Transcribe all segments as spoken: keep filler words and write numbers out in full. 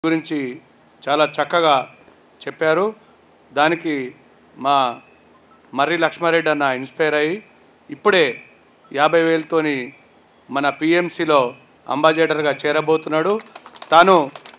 గురించి చాలా చక్కగా చెప్పారు. దానికి మా మర్రి లక్ష్మారెడ్డి అన్న ఇన్స్పైర్ అయ్యి ఇప్పుడే యాభై వేలతోని మన పిఎంసిలో అంబాసిడర్గా చేరబోతున్నాడు. తాను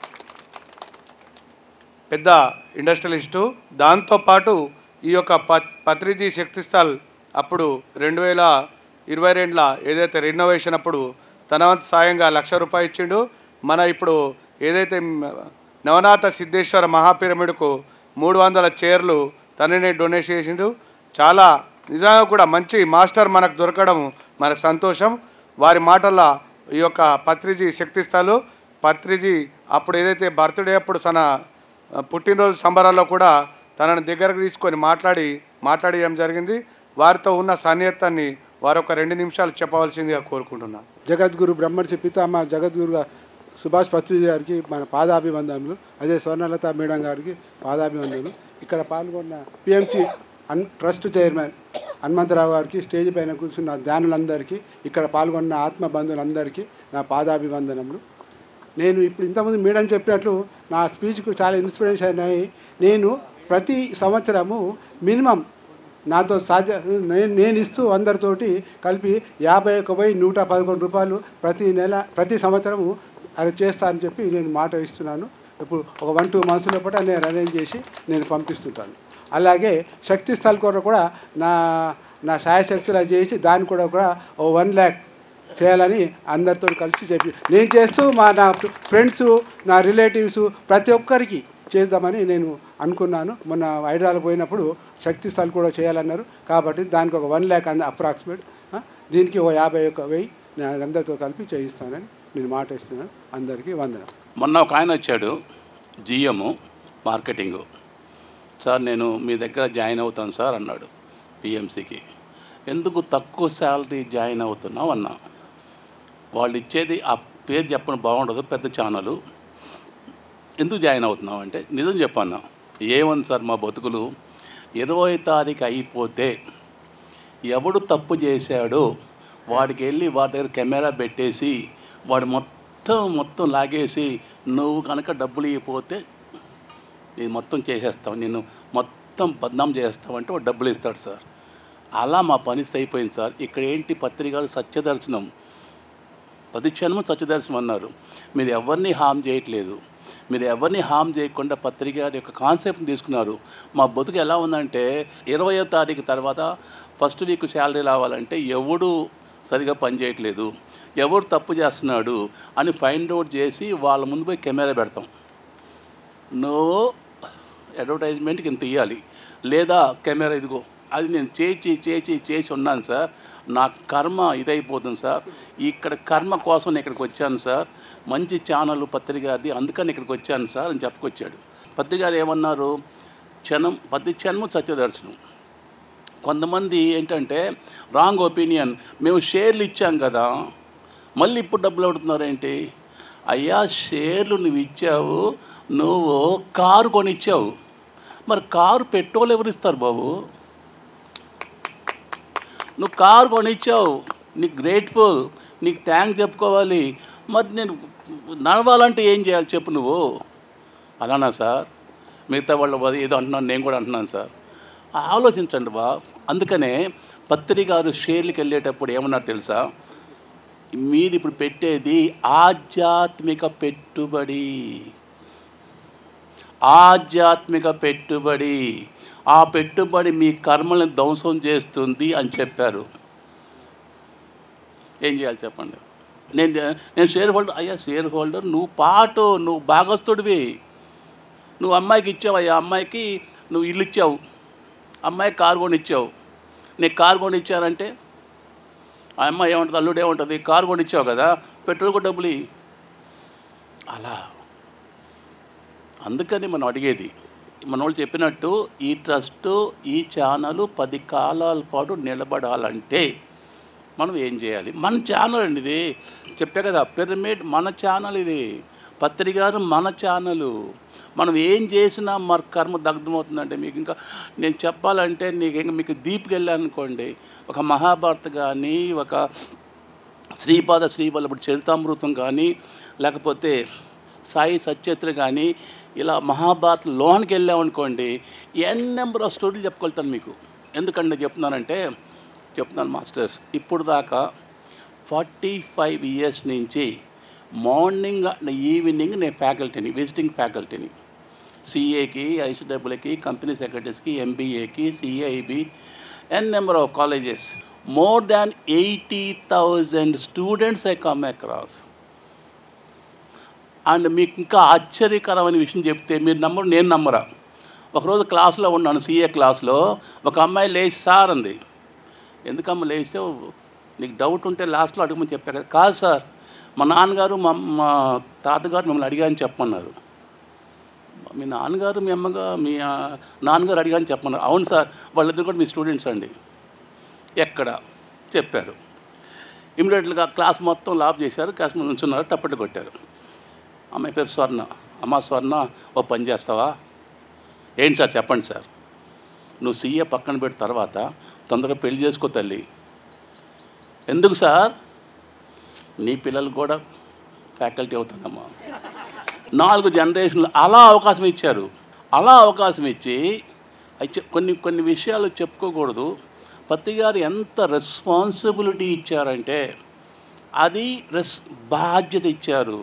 పెద్ద ఇండస్ట్రియలిస్టు. దాంతోపాటు ఈ యొక్క పత్రిజీ శక్తిస్థల్ అప్పుడు రెండు వేల ఇరవై రెండులో ఏదైతే రినోవేషన్ అప్పుడు తన వంతు సాయంగా లక్ష రూపాయలు ఇచ్చిండు. మన ఇప్పుడు ఏదైతే నవనాథ సిద్ధేశ్వర మహాపిరమిడ్కు మూడు వందల చైర్లు తననే డొనేట్ చేసిండు. చాలా నిజంగా కూడా మంచి మాస్టర్ మనకు దొరకడం మనకు సంతోషం. వారి మాటల్లో ఈ యొక్క పత్రిజీ శక్తిస్థలు పత్రిజీ అప్పుడు ఏదైతే బర్త్డే అప్పుడు తన పుట్టినరోజు సంబరాల్లో కూడా తనని దగ్గరకు తీసుకొని మాట్లాడి మాట్లాడేయడం జరిగింది. వారితో ఉన్న సన్నిహితాన్ని వారు ఒక రెండు నిమిషాలు చెప్పవలసిందిగా కోరుకుంటున్నాను. జగద్గురు బ్రహ్మర్షి పితామహ జగద్గురు సుభాష్ పత్రిజీ గారికి మన పాదాభివందనలు. అదే స్వర్ణలత మేడం గారికి పాదాభివందనలు. ఇక్కడ పాల్గొన్న PMC and trust chairman Hanumantharao గారికి, స్టేజ్ పైన కూర్చున్న ధ్యానులందరికీ, ఇక్కడ పాల్గొన్న ఆత్మ బంధువులందరికీ నా పాదాభివందనములు. నేను ఇప్పుడు ఇంతకుముందు మేడం చెప్పినట్లు నా స్పీచ్కు చాలా ఇన్స్పిరేషన్ అయ్యి నేను ప్రతి సంవత్సరము మినిమం నాతో సాధ్య నేను నేను ఇస్తూ అందరితోటి కలిపి యాభై ఒక వెయ్యి నూట పదకొండు రూపాయలు ప్రతి నెల ప్రతి సంవత్సరము అది చేస్తా అని చెప్పి నేను మాట ఇస్తున్నాను. ఇప్పుడు ఒక వన్ టూ మంత్స్ లోపల నేను అరేంజ్ చేసి నేను పంపిస్తుంటాను. అలాగే శక్తి స్థల్ కొరకు కూడా నా నా శాయశక్తులు చేసి దాన్ని కూడా కూడా ఓ వన్ ల్యాక్ చేయాలని అందరితో కలిసి చెప్పి నేను చేస్తూ మా నా ఫ్రెండ్స్ నా రిలేటివ్స్ ప్రతి ఒక్కరికి చేద్దామని నేను అనుకున్నాను. మొన్న హైదరాబాద్ పోయినప్పుడు శక్తి స్థల్ కూడా చేయాలన్నారు. కాబట్టి దానికి ఒక వన్ ల్యాక్ అంద అప్రాక్సిమేట్ దీనికి ఒక యాభై ఒక వెయ్యి నేను అందరితో కలిపి చేయిస్తానని నేను మాట ఇస్తున్నాను. అందరికీ వందనం. మొన్న ఒక ఆయన వచ్చాడు జిఎము మార్కెటింగు. సార్ నేను మీ దగ్గర జాయిన్ అవుతాను సార్ అన్నాడు పిఎంసికి. ఎందుకు తక్కువ శాలరీ జాయిన్ అవుతున్నావు అన్నా. వాళ్ళు ఇచ్చేది ఆ పేరు చెప్పడం బాగుండదు, పెద్ద ఛానలు, ఎందుకు జాయిన్ అవుతున్నావు అంటే నిజం చెప్పన్నా. ఏమని సార్ మా బతుకులు ఇరవై తారీఖు అయిపోతే ఎవడు తప్పు చేశాడో వాడికి వెళ్ళి వాడి దగ్గర కెమెరా పెట్టేసి వాడు మొత్తం మొత్తం లాగేసి నువ్వు కనుక డబ్బులు ఇవ్వకపోతే నేను మొత్తం చేసేస్తావు, నేను మొత్తం బద్నాం చేస్తావు అంటే వాడు డబ్బులు ఇస్తాడు సార్. అలా మా పనిస్తే అయిపోయింది సార్. ఇక్కడ ఏంటి పత్రికలు సత్యదర్శనం, పది క్షణము సత్యదర్శనం అన్నారు. మీరు ఎవరిని హామ్ చేయట్లేదు, మీరు ఎవరిని హామ్ చేయకుండా పత్రిక యొక్క కాన్సెప్ట్ని తీసుకున్నారు. మా బతుకు ఎలా ఉందంటే ఇరవయో తారీఖు తర్వాత ఫస్ట్ వీక్ శాలరీ రావాలంటే ఎవడు సరిగా పనిచేయట్లేదు, ఎవడు తప్పు చేస్తున్నాడు అని ఫైండ్ అవుట్ చేసి వాళ్ళ ముందు పోయి కెమెరా పెడతాం. నో అడ్వర్టైజ్మెంట్కి ఇంత ఇవ్వాలి లేదా కెమెరా ఇదిగో అది నేను చేసి చేసి చేసి ఉన్నాను సార్. నా కర్మ ఇదైపోతుంది సార్. ఇక్కడ కర్మ కోసం నేను ఇక్కడికి వచ్చాను సార్. మంచి ఛానల్ పత్రిక అది, అందుకని ఇక్కడికి వచ్చాను సార్ అని చెప్పుకొచ్చాడు. పత్రికారు ఏమన్నారు, క్షణం ప్రతి క్షణము సత్యదర్శనం. కొంతమంది ఏంటంటే రాంగ్ ఒపీనియన్, మేము షేర్లు ఇచ్చాం కదా మళ్ళీ ఇప్పుడు డబ్బులు అడుగుతున్నారు ఏంటి. అయ్యా షేర్లు నువ్వు ఇచ్చావు, నువ్వు కారు కొనిచ్చావు, మరి కారు పెట్రోల్ ఎవరు ఇస్తారు బాబు? నువ్వు కారు కొనిచ్చావు, నీకు గ్రేట్ఫుల్, నీకు థ్యాంక్స్ చెప్పుకోవాలి. మరి నేను నడవాలంటే ఏం చేయాలి చెప్పు నువ్వు? అలానా సార్? మిగతా వాళ్ళు ఏదో అంటున్నాను, నేను కూడా అంటున్నాను సార్. ఆలోచించండి బా. అందుకనే పత్రికారు షేర్లకు వెళ్ళేటప్పుడు ఏమన్నారు తెలుసా, మీరు ఇప్పుడు పెట్టేది ఆధ్యాత్మిక పెట్టుబడి, ఆధ్యాత్మిక పెట్టుబడి, ఆ పెట్టుబడి మీ కర్మలను ధ్వంసం చేస్తుంది అని చెప్పారు. ఏం చేయాలి చెప్పండి? నేను నేను షేర్ హోల్డర్. అయ్యా షేర్ హోల్డర్ నువ్వు పాటు, నువ్వు భాగస్తుడివి. నువ్వు అమ్మాయికి ఇచ్చావు, అయ్యా అమ్మాయికి నువ్వు ఇల్లు ఇచ్చావు, అమ్మాయికి కారు కొని ఇచ్చావు. నీకు కారు కొని ఇచ్చానంటే ఆ అమ్మాయి ఏముంటుంది, అల్లుడు ఏముంటుంది, కారు కొని ఇచ్చావు కదా, పెట్రోల్ కూడా డబ్బులు. అలా అందుకని మనం అడిగేది, మన వాళ్ళు చెప్పినట్టు ఈ ట్రస్టు ఈ ఛానల్ పది కాలాల పాటు నిలబడాలంటే మనం ఏం చేయాలి? మన ఛానల్ అండి ఇది, చెప్పే కదా పిరమిడ్ మన ఛానల్, ఇది పత్రికారు మన ఛానలు. మనం ఏం చేసినా మన కర్మ దగ్ధమవుతుందంటే మీకు ఇంకా నేను చెప్పాలంటే నీకు ఇంకా మీకు దీప్కి వెళ్ళానుకోండి, ఒక మహాభారత కానీ ఒక శ్రీపాద శ్రీవల్లభుడి చరితామృతం కానీ లేకపోతే సాయి సత్యత్రి కానీ ఇలా మహాభారత్ లోనికి వెళ్ళామనుకోండి ఎన్ నెంబర్ ఆఫ్ స్టోరీలు చెప్పుకెళ్తాను మీకు. ఎందుకంటే చెప్తున్నానంటే చెప్తున్నాను మాస్టర్స్, ఇప్పుడు దాకా ఫార్టీ ఫైవ్ ఇయర్స్ నుంచి మార్నింగ్ అండ్ ఈవినింగ్ నేను ఫ్యాకల్టీని, విజిటింగ్ ఫ్యాకల్టీని, సిఏకి, ఐసీడబ్ల్యూకి, కంపెనీ సెక్రటరీస్కి, ఎంబీఏకి, CIB, N number of colleges, more than eighty thousand students I come across. And మీకు ఇంకా ఆశ్చర్యకరమైన విషయం చెప్తే మీరు నమ్మరు, నేను నమ్మరా. ఒకరోజు క్లాస్లో ఉన్నాను, సిఏ క్లాస్లో, ఒక అమ్మాయి లేచి సార్ అంది. ఎందుకమ్మ లేస్తే, నీకు డౌట్ ఉంటే లాస్ట్లో అడగమని చెప్పా కదా. కాదు సార్, మా నాన్నగారు మా మా తాతగారు మిమ్మల్ని అడిగాని చెప్పమన్నారు. మీ నాన్నగారు మీ అమ్మగా మీ నాన్నగారు అడిగాని చెప్పమన్నారు. అవును సార్, వాళ్ళిద్దరు కూడా మీ స్టూడెంట్స్ అండి. ఎక్కడ చెప్పారు. ఇమీడియట్గా క్లాస్ మొత్తం లాప్ చేశారు, క్లాస్ ముందు ఉంచున్నారు, టప్పట్లు కొట్టారు. అమ్మాయి పేరు స్వర్ణ. అమ్మ స్వర్ణ, ఓ పని చేస్తావా? ఏంటి సార్ చెప్పండి సార్. నువ్వు సీఏ పక్కన పెట్టిన తర్వాత తొందరగా పెళ్లి చేసుకో తల్లి. ఎందుకు సార్? నీ పిల్లలు కూడా ఫ్యాకల్టీ అవుతుందమ్మా. నాలుగు జనరేషన్లు అలా అవకాశం ఇచ్చారు. అలా అవకాశం ఇచ్చి కొన్ని కొన్ని విషయాలు చెప్పుకోకూడదు. పత్రి గారు ఎంత రెస్పాన్సిబిలిటీ ఇచ్చారంటే అది రెస్ బాధ్యత ఇచ్చారు.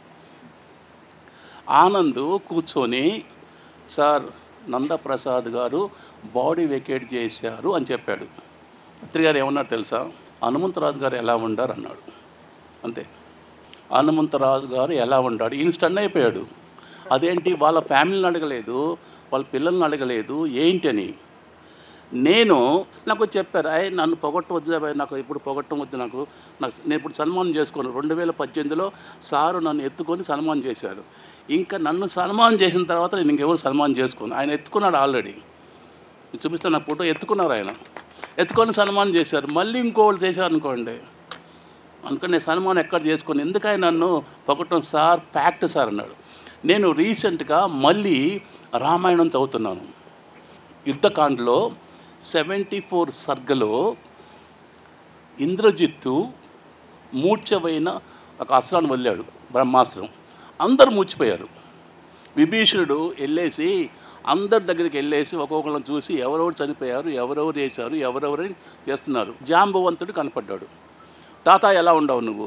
ఆనంద్ కూర్చొని సార్ నందప్రసాద్ గారు బాడీ వెకేట్ చేశారు అని చెప్పాడు. పత్రి గారు ఏమన్నారు తెలుసా? హనుమంతరాజు గారు ఎలా ఉండారు అన్నాడు. అంతే. హనుమంతరాజు గారు ఎలా ఉండాడు. ఈయన స్టన్ అయిపోయాడు. అదేంటి, వాళ్ళ ఫ్యామిలీని అడగలేదు, వాళ్ళ పిల్లల్ని అడగలేదు ఏంటని. నేను నాకు చెప్పారు, అయ్యి నన్ను పొగట్టవద్దు, నాకు ఇప్పుడు పొగట్టం వద్దు, నాకు నాకు నేను ఇప్పుడు సన్మానం చేసుకోను. రెండు వేల పద్దెనిమిదిలో సారు నన్ను ఎత్తుకొని సన్మానం చేశారు. ఇంకా నన్ను సన్మానం చేసిన తర్వాత నేను ఇంకెవరు సన్మానం చేసుకోను. ఆయన ఎత్తుకున్నాడు ఆల్రెడీ. చూపిస్తాను నా ఫోటో. ఎత్తుకున్నారు ఆయన, ఎత్తుకొని సన్మానం చేశారు. మళ్ళీ ఇంకోళ్ళు చేశారు అనుకోండి, అందుకని నేను సన్మానం ఎక్కడ చేసుకొని ఎందుకని నన్ను పొగట్టం సార్, ఫ్యాక్ట్ సార్ అన్నాడు. నేను రీసెంట్గా మళ్ళీ రామాయణం చదువుతున్నాను. యుద్ధకాండలో సెవెంటీ ఫోర్ సర్గలో ఇంద్రజిత్తు మూర్ఛపోయిన ఒక అస్త్రాన్ని వదిలాడు, బ్రహ్మాస్త్రం. అందరూ మూర్చిపోయారు. విభీషణుడు వెళ్ళేసి అందరి దగ్గరికి వెళ్ళేసి ఒక్కొక్కళ్ళని చూసి ఎవరెవరు చనిపోయారు, ఎవరెవరు చేశారు, ఎవరెవరు చేస్తున్నారు. జాంబవంతుడు కనపడ్డాడు. తాత ఎలా ఉండవు నువ్వు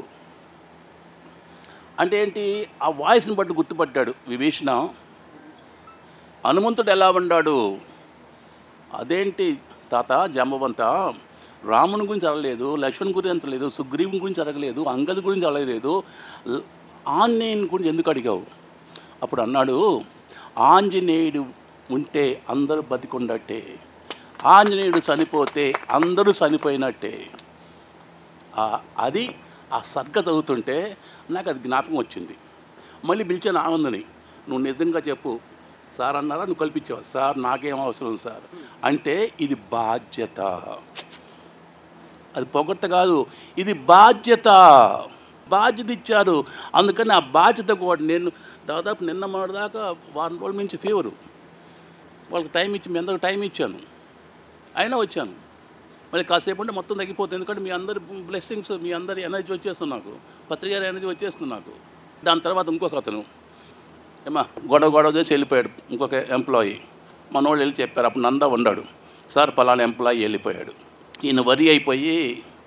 అంటే ఏంటి, ఆ వాయిస్ని బట్టి గుర్తుపట్టాడు విభీషణ. హనుమంతుడు ఎలా ఉన్నాడు, అదేంటి తాత జాంబవంత, రాముని గురించి అడగలేదు, లక్ష్మణ్ గురించి అంతలేదు, సుగ్రీవుని గురించి అడగలేదు, అంగది గురించి అడగలేదు, ఆంజనేయుని గురించి ఎందుకు అడిగావు? అప్పుడు అన్నాడు, ఆంజనేయుడు ఉంటే అందరూ బతికుండట్టే, ఆంజనేయుడు చనిపోతే అందరూ చనిపోయినట్టే. అది ఆ సర్గ చదువుతుంటే నాకు అది జ్ఞాపకం వచ్చింది. మళ్ళీ పిలిచాను ఆనందని, నువ్వు నిజంగా చెప్పు సార్ అన్నారా, నువ్వు కల్పించావు సార్, నాకేం అవసరం సార్ అంటే ఇది బాధ్యత, అది పొగట్ట కాదు, ఇది బాధ్యత. బాధ్యత ఇచ్చారు. అందుకని ఆ బాధ్యత కూడా నేను దాదాపు నిన్న మొన్నటిదాకా వారం రోజుల నుంచి ఫీవరు, వాళ్ళకి టైం ఇచ్చి మీ అందరికి టైం ఇచ్చాను, అయినా వచ్చాను. మళ్ళీ కాసేపు ఉంటే మొత్తం తగ్గిపోతుంది. ఎందుకంటే మీ అందరి బ్లెస్సింగ్స్, మీ అందరి ఎనర్జీ వచ్చేస్తుంది నాకు, పత్రిక ఎనర్జీ వచ్చేస్తుంది నాకు. దాని తర్వాత ఇంకొక అతను ఏమా గొడవ గొడవ చేసి వెళ్ళిపోయాడు. ఇంకొక ఎంప్లాయీ మనోళ్ళు వెళ్ళి చెప్పారు. అప్పుడు నంద ఉన్నాడు, సార్ పలానా ఎంప్లాయీ వెళ్ళిపోయాడు. ఈయన వరి అయిపోయి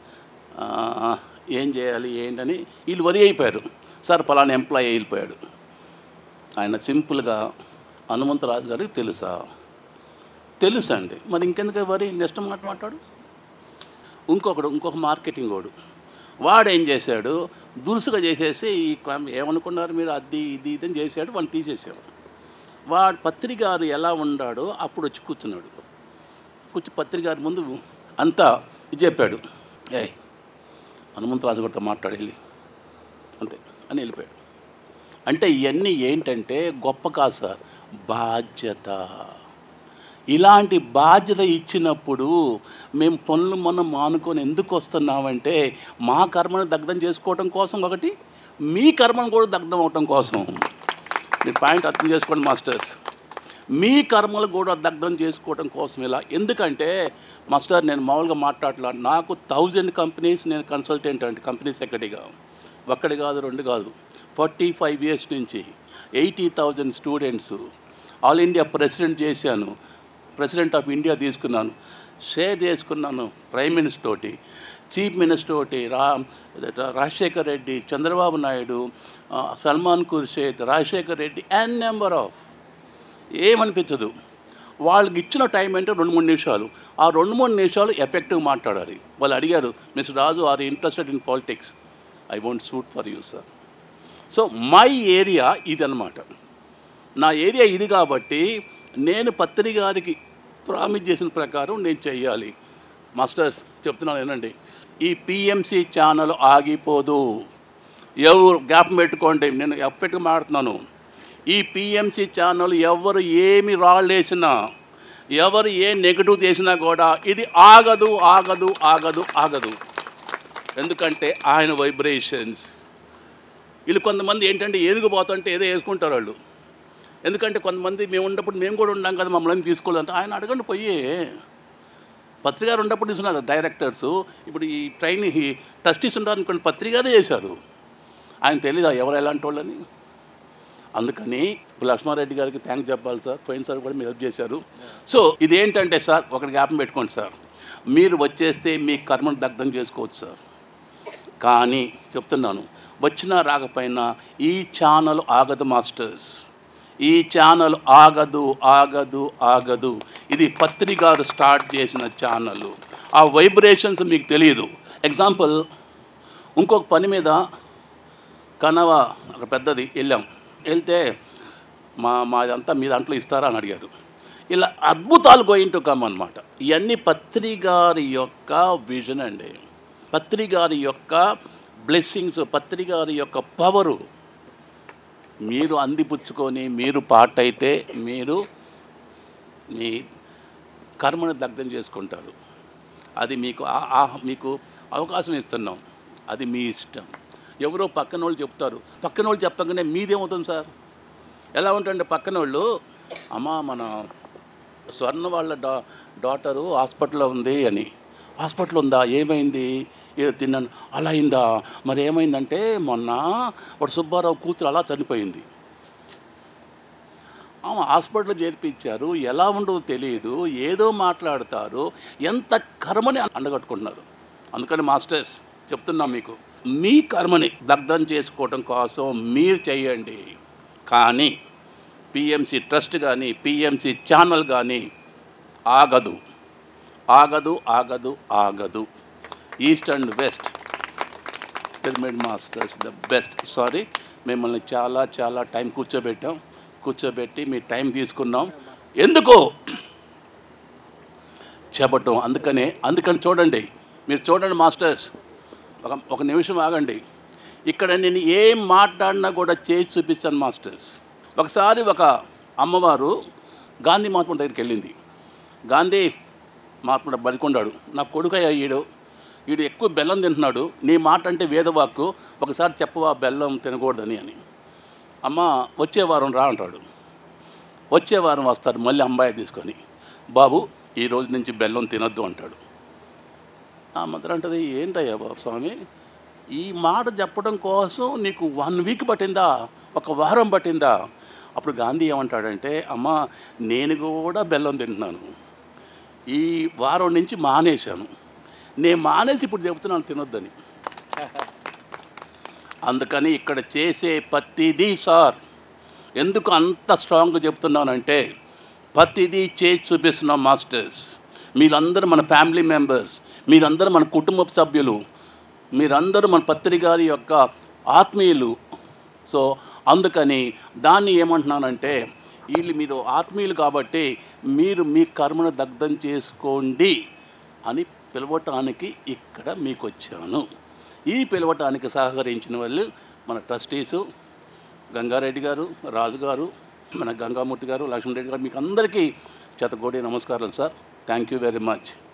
ఏం చేయాలి ఏంటని వీళ్ళు వరి అయిపోయారు. సార్ పలానా ఎంప్లాయీ వెళ్ళిపోయాడు. ఆయన సింపుల్గా హనుమంతరాజు గారికి తెలుసా? తెలుసా అండి. మరి ఇంకెందుకు వరి, నెక్స్ట్ మాట మాట్లాడు. ఇంకొకడు ఇంకొక మార్కెటింగ్ వాడు వాడు ఏం చేశాడు, దురుసుగా చేసేసి ఈ ఏమనుకున్నారు మీరు, అది ఇది ఇదని చేశాడు, వాడిని తీసేసాడు. వాడు పత్రికారు ఎలా ఉన్నాడో అప్పుడు వచ్చి కూర్చున్నాడు. కూర్చు పత్రికారు ముందు అంతా ఇది చెప్పాడు, ఏ హనుమంతరాజు గారితో మాట్లాడేళ్ళి అంతే అని వెళ్ళిపోయాడు. అంటే ఇవన్నీ ఏంటంటే గొప్ప కాదు సార్, బాధ్యత. ఇలాంటి బాధ్యత ఇచ్చినప్పుడు మేము పనులు మనం మానుకొని ఎందుకు వస్తున్నామంటే మా కర్మను దగ్ధం చేసుకోవటం కోసం, ఒకటి మీ కర్మను కూడా దగ్ధం అవటం కోసం. మీ పాయింట్ అర్థం చేసుకోండి మాస్టర్స్. మీ కర్మలు కూడా దగ్ధం చేసుకోవడం కోసం ఇలా. ఎందుకంటే మాస్టర్ నేను మామూలుగా మాట్లాడలా, నాకు థౌజండ్ కంపెనీస్ నేను కన్సల్టెంట్ అంటే కంపెనీ సెక్రటరీగా, ఒక్కడి కాదు రెండు కాదు ఫార్టీ ఫైవ్ ఇయర్స్ నుంచి eighty thousand students, all India president చేశాను, ప్రెసిడెంట్ ఆఫ్ ఇండియా తీసుకున్నాను, షేర్ చేసుకున్నాను ప్రైమ్ మినిస్టర్ తోటి, చీఫ్ మినిస్టర్ తోటి, రా Rajasekhar Reddy, Chandrababu Naidu, Salman Khurshid, Rajasekhar Reddy, and number of. ఏమనిపించదు. వాళ్ళకి ఇచ్చిన టైం అంటే రెండు మూడు నిమిషాలు. ఆ రెండు మూడు నిమిషాలు ఎఫెక్టివ్ మాట్లాడాలి. వాళ్ళు అడిగారు, mister Raju, are interested in politics? I won't suit for you sir. So my area ఇది అన్నమాట. నా ఏరియా ఇది కాబట్టి నేను పత్రి గారికి ప్రామిస్ చేసిన ప్రకారం నేను చెయ్యాలి. మాస్టర్స్ చెప్తున్నాను ఏనండి, ఈ పిఎంసి ఛానల్ ఆగిపోదు. ఎవరు గ్యాప్ పెట్టుకోండి, నేను ఎఫెక్ట్గా మాట్లాడుతున్నాను. ఈ పిఎంసి ఛానల్ ఎవరు ఏమి రాళ్ళేసినా, ఎవరు ఏ నెగటివ్ చేసినా కూడా ఇది ఆగదు ఆగదు ఆగదు ఆగదు. ఎందుకంటే ఆయన వైబ్రేషన్స్. వీళ్ళు కొంతమంది ఏంటంటే ఏనుగుపోతుంటే ఏదో వేసుకుంటారు వాళ్ళు. ఎందుకంటే కొంతమంది మేము ఉన్నప్పుడు మేము కూడా ఉన్నాం కదా, మమ్మల్ని తీసుకోలేదంటే ఆయన అడగండి పోయి. పత్రికారు ఉన్నప్పుడు తీసుకున్నారు డైరెక్టర్స్. ఇప్పుడు ఈ ట్రైన్ ట్రస్టీస్ ఉంటారు కొన్ని పత్రికారే చేశారు. ఆయన తెలీదా ఎవరు ఎలాంటి వాళ్ళని? అందుకని లక్ష్మారెడ్డి గారికి థ్యాంక్ చెప్పాలి సార్. పోయిన సార్ కూడా మీరు హెల్ప్ చేశారు. సో ఇదేంటంటే సార్, ఒకటి జ్ఞాపకం పెట్టుకోండి సార్, మీరు వచ్చేస్తే మీ కర్మను దగ్ధం చేసుకోవచ్చు సార్. కానీ చెప్తున్నాను, వచ్చినా రాకపోయినా ఈ ఛానల్ ఆగదు మాస్టర్స్. ఈ ఛానల్ ఆగదు ఆగదు ఆగదు. ఇది పత్రి గారు స్టార్ట్ చేసిన ఛానల్. ఆ వైబ్రేషన్స్ మీకు తెలియదు. ఎగ్జాంపుల్, ఇంకొక పని మీద కనవ ఒక పెద్దది వెళ్ళాం. వెళ్తే మా మాదంతా మీ దాంట్లో ఇస్తారా అని అడిగారు. ఇలా అద్భుతాలు గోయింగ్ టు కమ్ అనమాట. ఇవన్నీ పత్రి గారి యొక్క విజన్ అండి, పత్రి గారి యొక్క బ్లెస్సింగ్స్, పత్రి గారి యొక్క పవరు. మీరు అందిపుచ్చుకొని మీరు పార్ట్ అయితే మీరు మీ కర్మను దగ్ధం చేసుకుంటారు. అది మీకు మీకు అవకాశం ఇస్తున్నాం, అది మీ ఇష్టం. ఎవరో పక్కన వాళ్ళు చెప్తారు, పక్కన వాళ్ళు చెప్పగానే మీదేమవుతుంది సార్? ఎలా ఉంటుంది పక్కన వాళ్ళు, అమ్మా మన స్వర్ణ వాళ్ళ డా డాటరు హాస్పిటల్లో ఉంది అని. హాస్పిటల్ ఉందా? ఏమైంది? ఏదో తిన్నాను. అలా అయిందా? మరి ఏమైందంటే మొన్న వాడు సుబ్బారావు కూతురు అలా చనిపోయింది. ఆమె హాస్పిటల్లో చేర్పించారు, ఎలా ఉండదో తెలియదు, ఏదో మాట్లాడతారు. ఎంత కర్మని అండగట్టుకుంటున్నారు. అందుకని మాస్టర్స్ చెప్తున్నాం మీకు, మీ కర్మని దగ్ధం చేసుకోవడం కోసం మీరు చేయండి. కానీ పిఎంసి ట్రస్ట్ కానీ పిఎంసి ఛానల్ కానీ ఆగదు ఆగదు ఆగదు ఆగదు. East and west pyramid masters the best. Sorry, మిమ్మల్ని చాలా చాలా టైం కూర్చోబెట్టాం, కూర్చోబెట్టి మీ టైం తీసుకున్నాం. ఎందుకు చెప్పటం? అందుకనే అందుకని చూడండి, మీరు చూడండి మాస్టర్స్, ఒక ఒక నిమిషం ఆగండి. ఇక్కడ నేను ఏం మాట్లాడినా కూడా చేసి చూపిస్తాను మాస్టర్స్. ఒకసారి ఒక అమ్మవారు గాంధీ మహాత్ముడి దగ్గరికి వెళ్ళింది. గాంధీ మహాత్ముడు బలికొండాడు, నా కొడుకయ్య ఈడు వీడు ఎక్కువ బెల్లం తింటున్నాడు, నీ మాట అంటే వేదవాక్కు, ఒకసారి చెప్పవా బెల్లం తినకూడదని అని. అమ్మ వచ్చే వారం రా అంటాడు. వచ్చే వారం వస్తాడు మళ్ళీ అమ్మాయి తీసుకొని, బాబు ఈ రోజు నుంచి బెల్లం తినొద్దు అంటాడు. ఆ మదర్ అంటది, ఏంటయ్యా బాబు స్వామి, ఈ మాట చెప్పడం కోసం నీకు వన్ వీక్ పట్టిందా, ఒక వారం పట్టిందా? అప్పుడు గాంధీ ఏమంటాడంటే, అమ్మ నేను కూడా బెల్లం తింటున్నాను, ఈ వారం నుంచి మానేశాను, నేను మానేసి ఇప్పుడు చెబుతున్నాను తినొద్దని. అందుకని ఇక్కడ చేసే ప్రతిదీ సార్, ఎందుకు అంత స్ట్రాంగ్గా చెప్తున్నానంటే ప్రతిదీ చేసి చూపిస్తున్నాం మాస్టర్స్. మీరందరూ మన ఫ్యామిలీ మెంబర్స్, మీరందరూ మన కుటుంబ సభ్యులు, మీరందరూ మన పత్రి గారి యొక్క ఆత్మీయులు. సో అందుకని దాన్ని ఏమంటున్నానంటే, వీళ్ళు మీరు ఆత్మీయులు కాబట్టి మీరు మీ కర్మను దగ్ధం చేసుకోండి అని పిలవటానికి ఇక్కడ మీకు వచ్చాను. ఈ పిలవటానికి సహకరించిన వాళ్ళు మన ట్రస్టీసు గంగారెడ్డి గారు, రాజు గారు, మన గంగామూర్తి గారు, లక్ష్మణరెడ్డి గారు, మీకు అందరికీ శతకోటి నమస్కారాలు sir. Thank you very much.